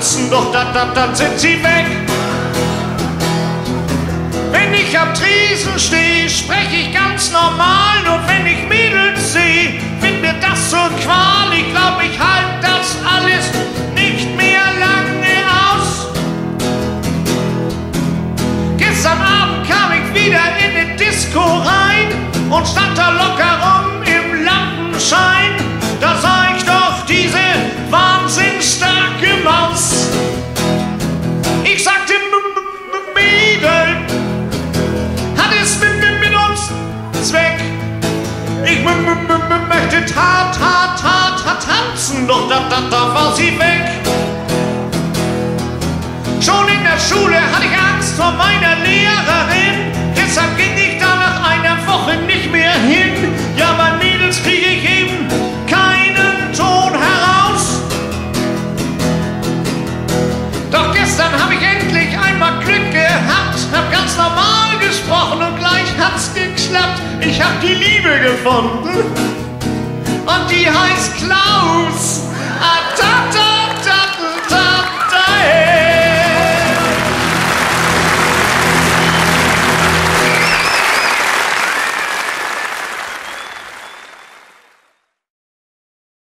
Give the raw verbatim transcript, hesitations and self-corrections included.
tanzen, doch dann, dann, dann sind sie weg. Wenn ich am Tresen stehe, spreche ich ganz normal. Nur wenn ich Mädels sehe, wird mir das so ein Qual. Ich glaub, ich halte das alles nicht mehr lange aus. Gestern Abend kam ich wieder in eine Disco rein und stand da locker rum im Lampenschein. Da sah ich doch diese wahnsinnsstarke Maus. Ich sagte, Mädel, hat es mit, mit, mit uns Zweck? Ich möchte hart, hart, hart, hart tanzen, doch da, da, da war sie weg. Schon in der Schule hatte ich Angst vor meiner Lehrerin, deshalb ging ich da nach einer Woche nicht mehr hin. Ja, bei Mädels kriege ich eben keinen Ton heraus. Doch gestern habe ich endlich einmal Glück gehabt, hab ganz normal gesprochen und gleich hat's geklappt. Ich hab die Liebe gefunden und die heißt Klaus. Ah, ta, ta.